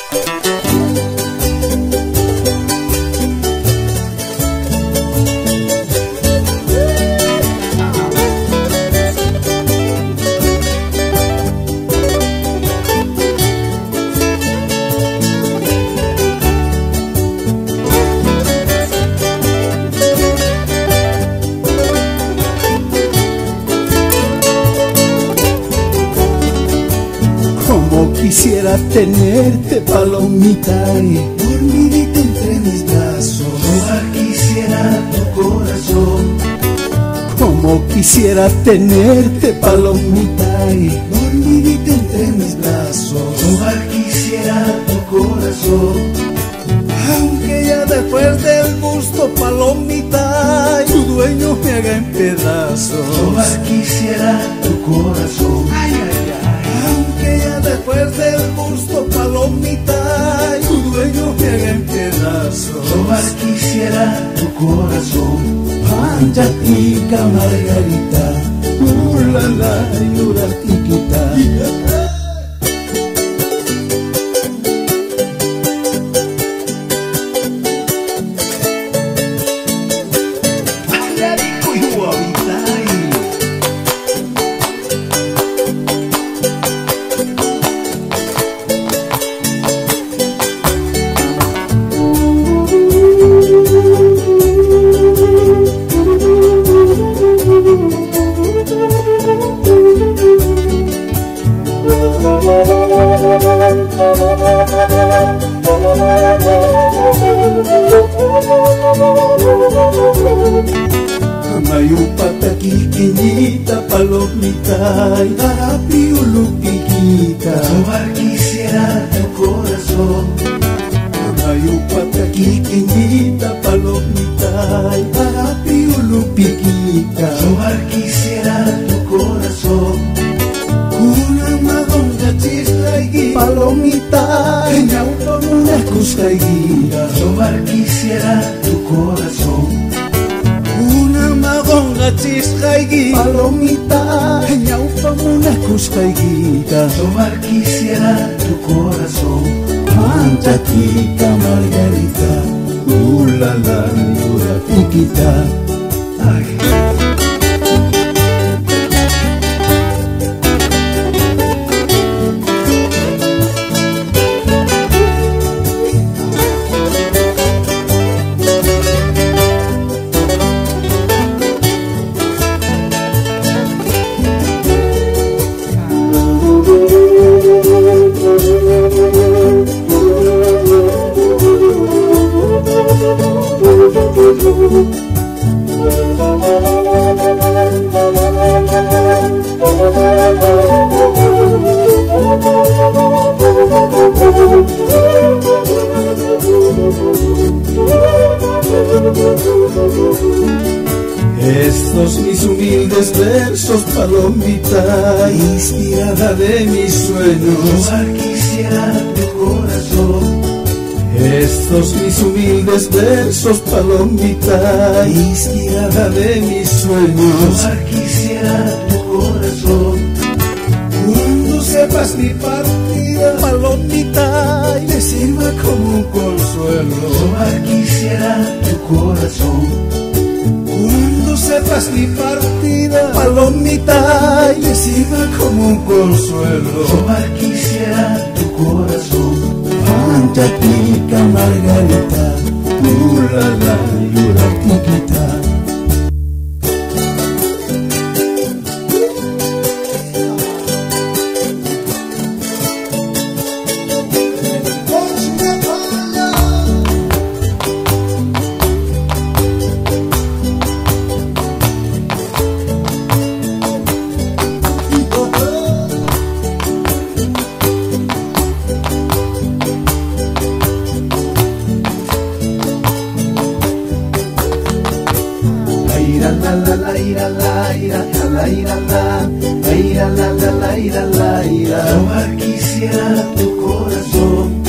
Como quisiera tenerte, palomita, y dormirte entre mis brazos. Como quisiera tu corazón. Como quisiera tenerte, palomita, y dormirte entre mis brazos. Como quisiera tu corazón. Aunque ya después del gusto, palomita, tu dueño me haga en pedazos. Como quisiera tu corazón. Ay, ay, ay. Aunque ya después del gusto, palomita, tu dueño me haga en pedazos. Como quisiera tu corazón. Panchatica Margarita, la yuratiquita. Mayupata quiqueñita, palomita, y arapiulupiquita. Como quisiera tu corazón. Mayupata quiqueñita, palomita, y arapiulupiquita. Como quisiera tu corazón. Una madonga chiscaigui, palomita, ñaupa una cuscaiguira. Como quisiera tu corazón. Una madonga chiscaigui, palomita, ñaupa una cuscaiguira. Como quisiera tu corazón. Panchatica Margarita, la yuratiquita. Ay. Estos mis humildes versos, palomita, inspirada de mis sueños. Como quisiera tu corazón. Estos mis humildes versos, palomita, inspirada de mis sueños. Como quisiera tu corazón. Cuando sepas mi partida, palomita, y me sirva como un consuelo. Como quisiera tu corazón. Cuando sepas mi partida, palomita, y me sirva como un consuelo. Como quisiera tu corazón. Panchatica Margarita, la yuratiquita. Como quisiera tu corazón.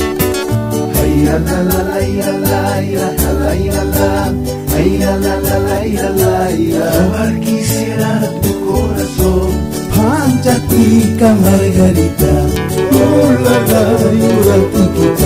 Como quisiera tu corazón. Panchatica Margarita, la yuratiquita.